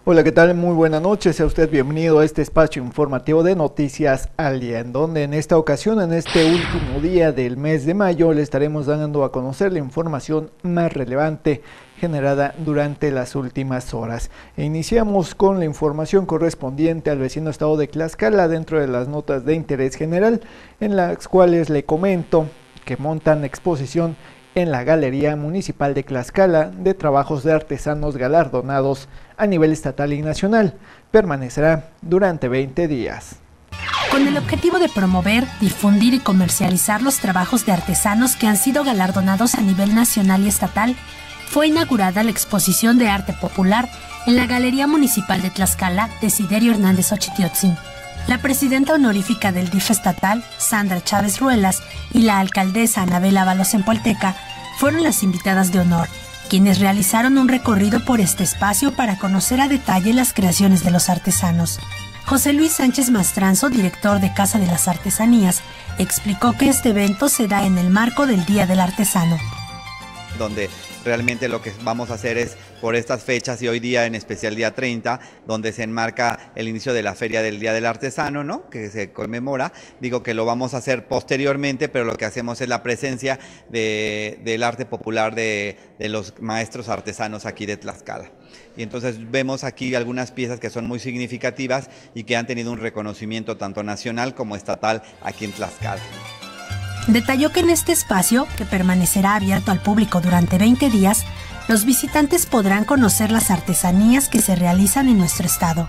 Hola, ¿qué tal? Muy buenas noches, sea usted bienvenido a este espacio informativo de Noticias al Día, en donde en esta ocasión, en este último día del mes de mayo, le estaremos dando a conocer la información más relevante generada durante las últimas horas. Iniciamos con la información correspondiente al vecino estado de Tlaxcala dentro de las notas de interés general, en las cuales le comento que montan exposición en la Galería Municipal de Tlaxcala de trabajos de artesanos galardonados a nivel estatal y nacional. Permanecerá durante 20 días. Con el objetivo de promover, difundir y comercializar los trabajos de artesanos que han sido galardonados a nivel nacional y estatal, fue inaugurada la exposición de arte popular en la Galería Municipal de Tlaxcala Desiderio Hernández Ochitiotzin. La presidenta honorífica del DIF estatal, Sandra Chávez Ruelas, y la alcaldesa Anabel Ábalos Empolteca fueron las invitadas de honor, quienes realizaron un recorrido por este espacio para conocer a detalle las creaciones de los artesanos. José Luis Sánchez Mastranzo, director de Casa de las Artesanías, explicó que este evento se da en el marco del Día del Artesano, donde realmente lo que vamos a hacer es por estas fechas y hoy día, en especial día 30, donde se enmarca el inicio de la Feria del Día del Artesano, ¿no?, que se conmemora. Digo que lo vamos a hacer posteriormente, pero lo que hacemos es la presencia del arte popular de los maestros artesanos aquí de Tlaxcala. Y entonces vemos aquí algunas piezas que son muy significativas y que han tenido un reconocimiento tanto nacional como estatal aquí en Tlaxcala. Detalló que en este espacio, que permanecerá abierto al público durante 20 días, los visitantes podrán conocer las artesanías que se realizan en nuestro estado.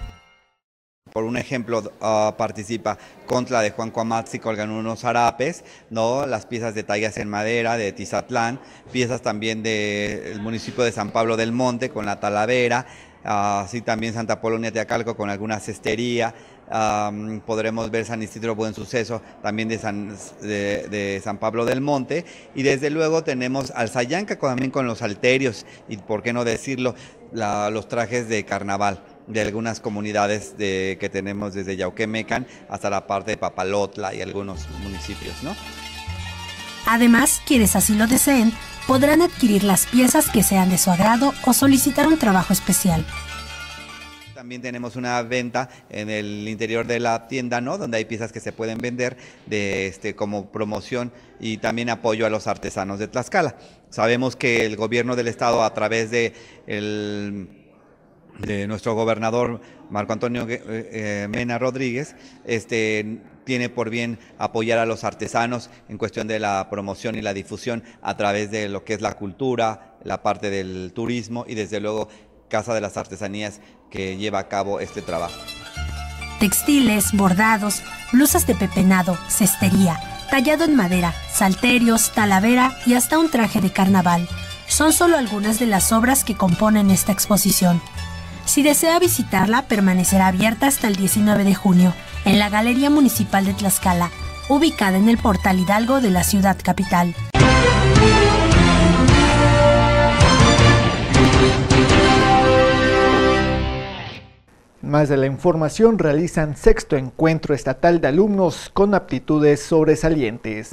Por un ejemplo, participa Contla de Juan Cuamatzi colgan unos harapes, ¿no?, las piezas de tallas en madera de Tizatlán, piezas también del municipio de San Pablo del Monte con la talavera, así también Santa Polonia Teacalco con alguna cestería. Podremos ver San Isidro Buen Suceso también de San Pablo del Monte, y desde luego tenemos Alzayanca también con los halterios y, por qué no decirlo, los trajes de carnaval de algunas comunidades que tenemos desde Yauquemecan hasta la parte de Papalotla y algunos municipios, ¿no? Además, quienes así lo deseen podrán adquirir las piezas que sean de su agrado o solicitar un trabajo especial. También tenemos una venta en el interior de la tienda, ¿no?, donde hay piezas que se pueden vender como promoción y también apoyo a los artesanos de Tlaxcala. Sabemos que el gobierno del estado, a través de nuestro gobernador Marco Antonio Mena Rodríguez, tiene por bien apoyar a los artesanos en cuestión de la promoción y la difusión a través de lo que es la cultura, la parte del turismo y desde luego Casa de las Artesanías, que lleva a cabo este trabajo. Textiles, bordados, blusas de pepenado, cestería, tallado en madera, salterios, talavera y hasta un traje de carnaval son solo algunas de las obras que componen esta exposición. Si desea visitarla, permanecerá abierta hasta el 19 de junio en la Galería Municipal de Tlaxcala, ubicada en el Portal Hidalgo de la ciudad capital. Más de la información, realizan sexto encuentro estatal de alumnos con aptitudes sobresalientes.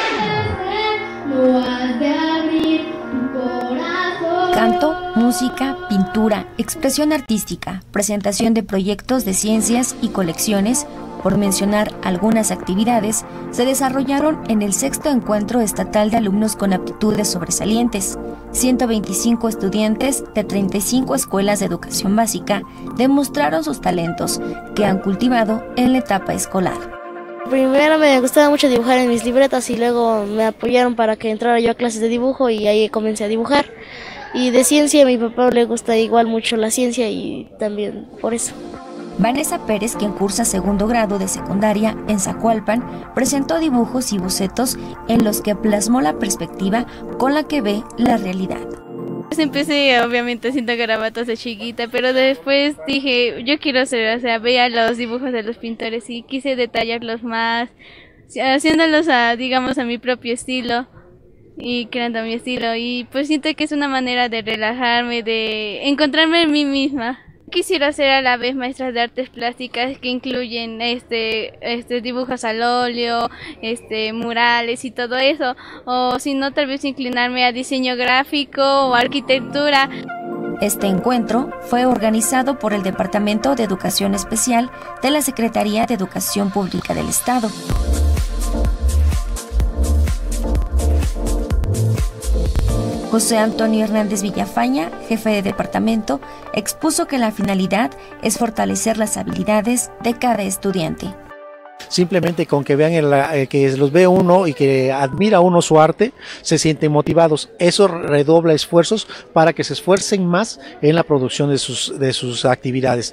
Canto, música, pintura, expresión artística, presentación de proyectos de ciencias y colecciones, por mencionar algunas actividades, se desarrollaron en el sexto encuentro estatal de alumnos con aptitudes sobresalientes. 125 estudiantes de 35 escuelas de educación básica demostraron sus talentos que han cultivado en la etapa escolar. Primero me gustaba mucho dibujar en mis libretas y luego me apoyaron para que entrara yo a clases de dibujo y ahí comencé a dibujar. Y de ciencia, a mi papá le gusta igual mucho la ciencia y también por eso. Vanessa Pérez, quien cursa segundo grado de secundaria en Zacualpan, presentó dibujos y bocetos en los que plasmó la perspectiva con la que ve la realidad. Empecé obviamente haciendo garabatos de chiquita, pero después dije, yo quiero hacer, o sea, veía los dibujos de los pintores y quise detallarlos más, haciéndolos digamos a mi propio estilo y creando mi estilo, y pues siento que es una manera de relajarme, de encontrarme en mí misma. Quisiera ser a la vez maestra de artes plásticas que incluyen dibujos al óleo, murales y todo eso, o si no, tal vez inclinarme a diseño gráfico o arquitectura. Este encuentro fue organizado por el Departamento de Educación Especial de la Secretaría de Educación Pública del Estado. José Antonio Hernández Villafaña, jefe de departamento, expuso que la finalidad es fortalecer las habilidades de cada estudiante. Simplemente con que vean que los ve uno y que admira uno su arte, se sienten motivados. Eso redobla esfuerzos para que se esfuercen más en la producción de sus actividades.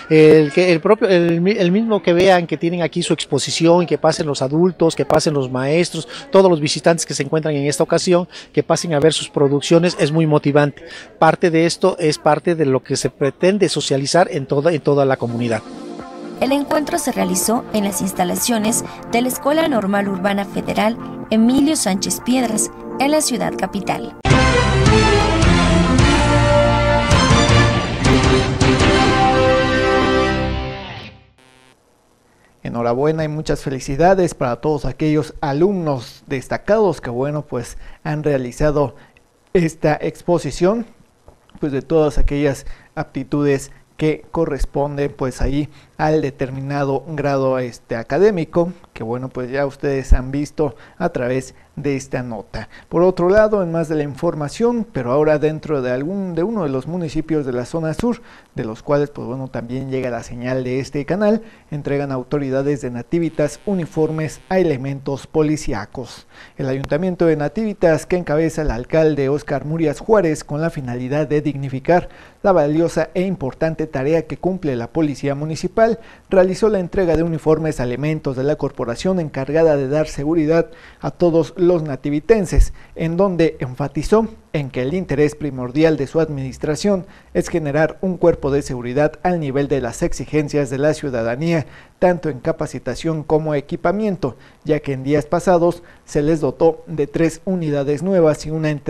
El mismo que vean que tienen aquí su exposición, que pasen los adultos, que pasen los maestros, todos los visitantes que se encuentran en esta ocasión, que pasen a ver sus producciones, es muy motivante. Parte de esto es parte de lo que se pretende socializar en toda la comunidad. El encuentro se realizó en las instalaciones de la Escuela Normal Urbana Federal Emilio Sánchez Piedras, en la ciudad capital. Enhorabuena y muchas felicidades para todos aquellos alumnos destacados que pues han realizado esta exposición pues de todas aquellas aptitudes que corresponde pues ahí al determinado grado académico, que pues ya ustedes han visto a través de esta nota. Por otro lado, en más de la información, pero ahora dentro de uno de los municipios de la zona sur, de los cuales también llega la señal de este canal, entregan autoridades de Nativitas uniformes a elementos policíacos. El ayuntamiento de Nativitas, que encabeza el alcalde Óscar Murias Juárez, con la finalidad de dignificar la valiosa e importante tarea que cumple la policía municipal, realizó la entrega de uniformes a elementos de la corporación encargada de dar seguridad a todos los nativitenses, en donde enfatizó en que el interés primordial de su administración es generar un cuerpo de seguridad al nivel de las exigencias de la ciudadanía, tanto en capacitación como equipamiento, ya que en días pasados se les dotó de 3 unidades nuevas y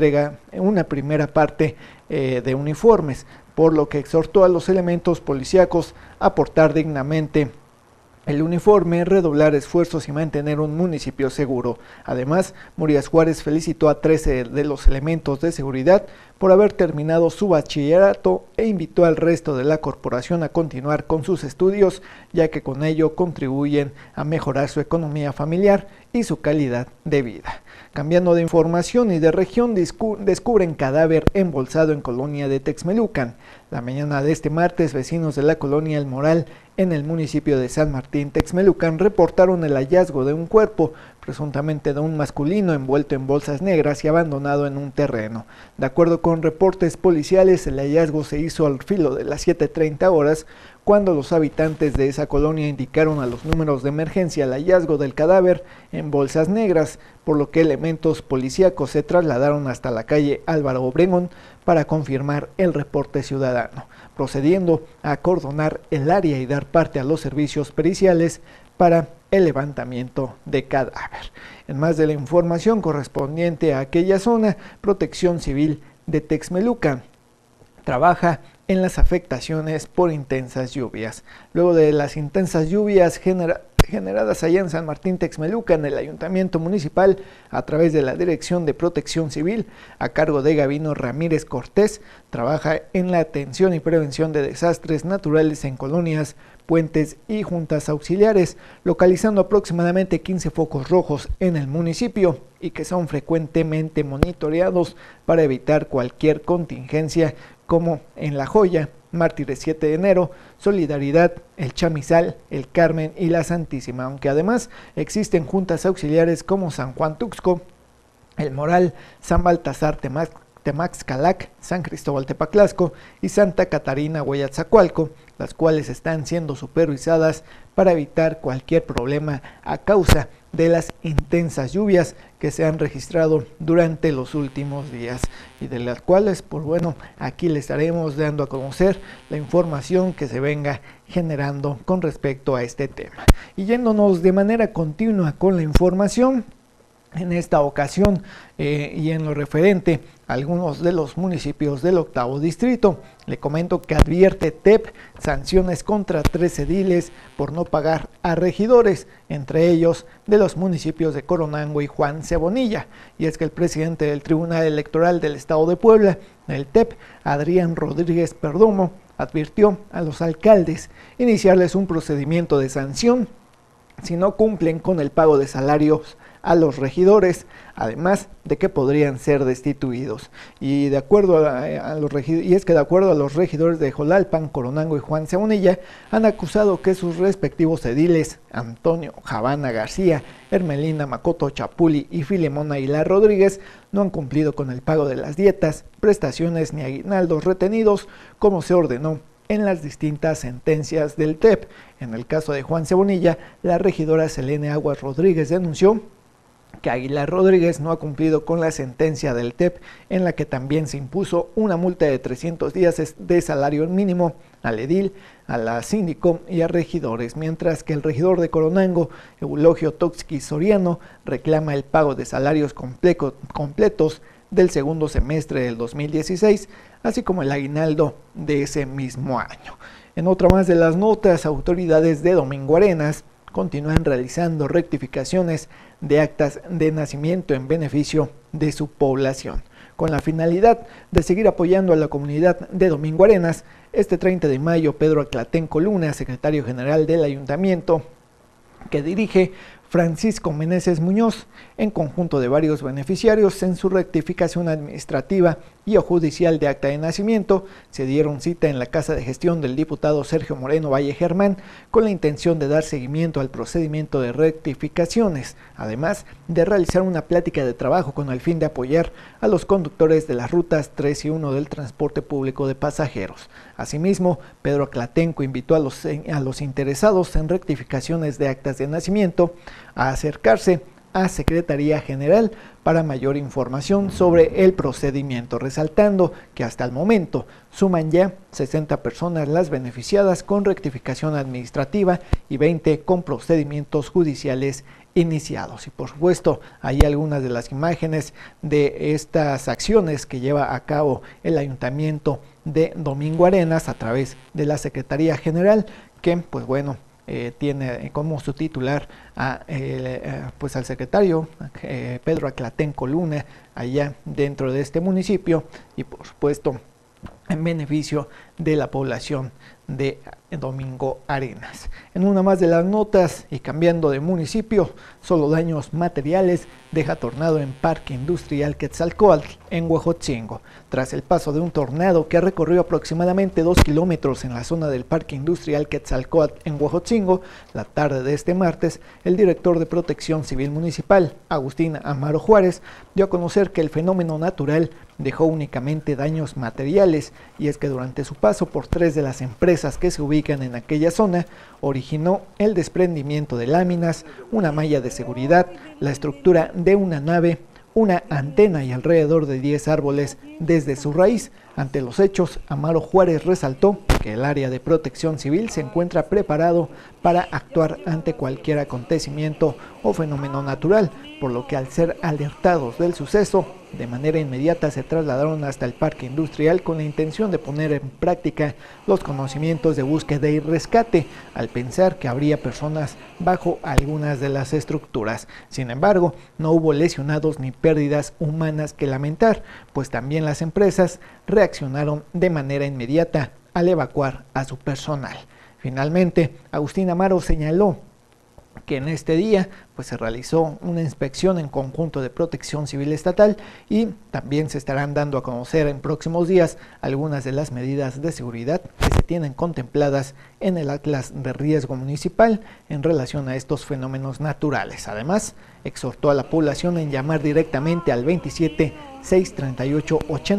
una primera parte de uniformes, por lo que exhortó a los elementos policíacos a aportar dignamente el uniforme, redoblar esfuerzos y mantener un municipio seguro. Además, Murias Juárez felicitó a 13 de los elementos de seguridad por haber terminado su bachillerato e invitó al resto de la corporación a continuar con sus estudios, ya que con ello contribuyen a mejorar su economía familiar y su calidad de vida. Cambiando de información y de región, descubren cadáver embolsado en colonia de Texmelucan. La mañana de este martes, vecinos de la colonia El Moral, en el municipio de San Martín, Texmelucan, reportaron el hallazgo de un cuerpo, presuntamente de un masculino, envuelto en bolsas negras y abandonado en un terreno. De acuerdo con reportes policiales, el hallazgo se hizo al filo de las 7:30 horas, cuando los habitantes de esa colonia indicaron a los números de emergencia el hallazgo del cadáver en bolsas negras, por lo que elementos policíacos se trasladaron hasta la calle Álvaro Obregón para confirmar el reporte ciudadano, procediendo a acordonar el área y dar parte a los servicios periciales para el levantamiento de cadáver. En más de la información correspondiente a aquella zona, Protección Civil de Texmelucan trabaja en las afectaciones por intensas lluvias. Luego de las intensas lluvias generadas allá en San Martín Texmelucan, el ayuntamiento municipal, a través de la Dirección de Protección Civil, a cargo de Gabino Ramírez Cortés, trabaja en la atención y prevención de desastres naturales en colonias, puentes y juntas auxiliares, localizando aproximadamente 15 focos rojos en el municipio y que son frecuentemente monitoreados para evitar cualquier contingencia, como en La Joya, Mártires 7 de enero, Solidaridad, El Chamizal, El Carmen y La Santísima, aunque además existen juntas auxiliares como San Juan Tuxco, El Moral, San Baltasar Temaxcalac, San Cristóbal Tepaclasco y Santa Catarina Hueyatzacualco, las cuales están siendo supervisadas para evitar cualquier problema a causa de las intensas lluvias que se han registrado durante los últimos días y de las cuales, aquí les estaremos dando a conocer la información que se venga generando con respecto a este tema. Y yéndonos de manera continua con la información, En esta ocasión y en lo referente a algunos de los municipios del 8º distrito, le comento que advierte TEP sanciones contra 3 ediles por no pagar a regidores, entre ellos de los municipios de Coronango y Juan Cebonilla. Y es que el presidente del Tribunal Electoral del Estado de Puebla, el TEP, Adrián Rodríguez Perdomo, advirtió a los alcaldes iniciarles un procedimiento de sanción si no cumplen con el pago de salarios a los regidores, además de que podrían ser destituidos. Y de acuerdo a los regidores de Jolalpan, Coronango y Juan Cebonilla han acusado que sus respectivos ediles Antonio Javana García, Hermelina Macoto Chapuli y Filemón Aguilar Rodríguez no han cumplido con el pago de las dietas, prestaciones ni aguinaldos retenidos, como se ordenó en las distintas sentencias del TEP. En el caso de Juan Cebonilla, la regidora Selene Aguas Rodríguez denunció que Aguilar Rodríguez no ha cumplido con la sentencia del TEP, en la que también se impuso una multa de 300 días de salario mínimo al edil, a la síndico y a regidores, mientras que el regidor de Coronango, Eulogio Toxqui Soriano, reclama el pago de salarios completos del segundo semestre del 2016, así como el aguinaldo de ese mismo año. En otra más de las notas, autoridades de Domingo Arenas continúan realizando rectificaciones de actas de nacimiento en beneficio de su población. Con la finalidad de seguir apoyando a la comunidad de Domingo Arenas, este 30 de mayo Pedro Aclatenco Luna, secretario general del ayuntamiento, que dirige Francisco Meneses Muñoz, en conjunto de varios beneficiarios, en su rectificación administrativa y o judicial de acta de nacimiento, se dieron cita en la casa de gestión del diputado Sergio Moreno Valle Germán con la intención de dar seguimiento al procedimiento de rectificaciones, además de realizar una plática de trabajo con el fin de apoyar a los conductores de las rutas 3 y 1 del transporte público de pasajeros. Asimismo, Pedro Aclatenco invitó a los interesados en rectificaciones de actas de nacimiento a acercarse a Secretaría General para mayor información sobre el procedimiento, resaltando que hasta el momento suman ya 60 personas las beneficiadas con rectificación administrativa y 20 con procedimientos judiciales iniciados. Y por supuesto, hay algunas de las imágenes de estas acciones que lleva a cabo el Ayuntamiento de Domingo Arenas a través de la Secretaría General, que pues bueno, tiene como su titular pues al secretario Pedro Aclatenco Luna, allá dentro de este municipio, y por supuesto en beneficio de la población de Domingo Arenas. En una más de las notas y cambiando de municipio, solo daños materiales deja tornado en Parque Industrial Quetzalcóatl en Huejotzingo. Tras el paso de un tornado que recorrió aproximadamente 2 kilómetros en la zona del Parque Industrial Quetzalcóatl en Huejotzingo, la tarde de este martes, el director de Protección Civil Municipal, Agustín Amaro Juárez, dio a conocer que el fenómeno natural dejó únicamente daños materiales, y es que durante su paso por 3 de las empresas que se ubican en aquella zona, originó el desprendimiento de láminas, una malla de seguridad, la estructura de una nave, una antena y alrededor de 10 árboles desde su raíz. Ante los hechos, Amaro Juárez resaltó que el área de protección civil se encuentra preparado para actuar ante cualquier acontecimiento o fenómeno natural, por lo que al ser alertados del suceso, de manera inmediata se trasladaron hasta el parque industrial con la intención de poner en práctica los conocimientos de búsqueda y rescate, al pensar que habría personas bajo algunas de las estructuras. Sin embargo, no hubo lesionados ni pérdidas humanas que lamentar, pues también las empresas reaccionaron de manera inmediata al evacuar a su personal. Finalmente, Agustín Amaro señaló que en este día pues se realizó una inspección en conjunto de Protección Civil Estatal, y también se estarán dando a conocer en próximos días algunas de las medidas de seguridad que se tienen contempladas en el Atlas de Riesgo Municipal en relación a estos fenómenos naturales. Además, exhortó a la población en llamar directamente al 27 638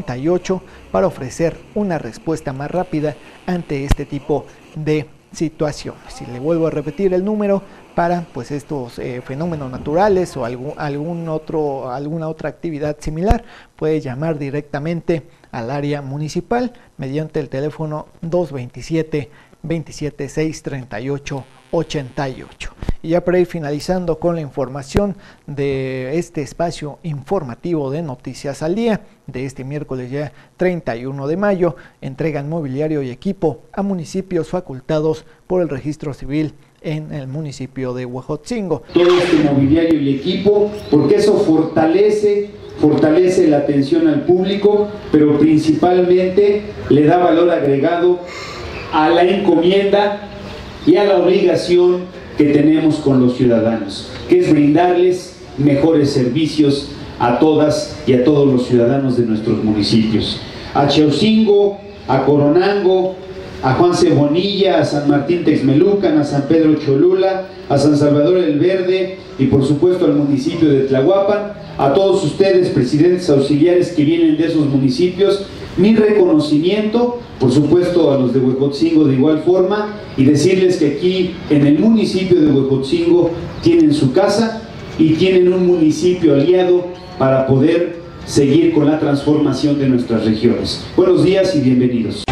88 para ofrecer una respuesta más rápida ante este tipo de situaciones. Y le vuelvo a repetir el número para pues estos fenómenos naturales o alguna otra actividad similar. Puede llamar directamente al área municipal mediante el teléfono 227 27 638 88. Y ya para ir finalizando con la información de este espacio informativo de Noticias al Día, de este miércoles ya 31 de mayo, entregan mobiliario y equipo a municipios facultados por el registro civil en el municipio de Huejotzingo. Todo este mobiliario y equipo, porque eso fortalece la atención al público, pero principalmente le da valor agregado a la encomienda y a la obligación que tenemos con los ciudadanos, que es brindarles mejores servicios a todas y a todos los ciudadanos de nuestros municipios. A Cheucingo, a Coronango, a Juan Cebonilla, a San Martín Texmelucan, a San Pedro Cholula, a San Salvador el Verde y por supuesto al municipio de Tlahuapan, a todos ustedes, presidentes auxiliares que vienen de esos municipios, mi reconocimiento, por supuesto a los de Huejotzingo de igual forma, y decirles que aquí en el municipio de Huejotzingo tienen su casa y tienen un municipio aliado para poder seguir con la transformación de nuestras regiones. Buenos días y bienvenidos.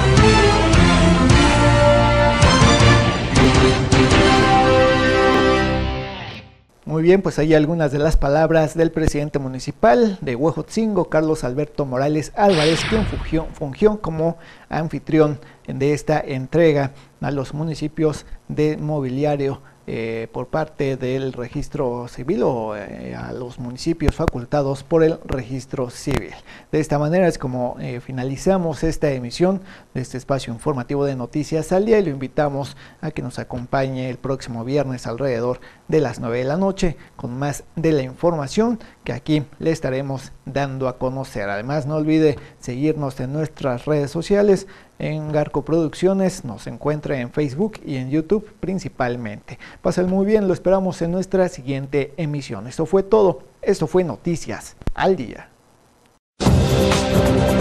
Muy bien, pues hay algunas de las palabras del presidente municipal de Huejotzingo, Carlos Alberto Morales Álvarez, quien fungió como anfitrión de esta entrega a los municipios de mobiliario por parte del registro civil o a los municipios facultados por el registro civil. De esta manera es como finalizamos esta emisión de este espacio informativo de Noticias al Día y lo invitamos a que nos acompañe el próximo viernes alrededor de las 9 de la noche con más de la información que aquí le estaremos dando a conocer. Además, no olvide seguirnos en nuestras redes sociales. En Garco Producciones nos encuentra en Facebook y en YouTube principalmente. Pasen muy bien, lo esperamos en nuestra siguiente emisión. Esto fue todo, esto fue Noticias al Día.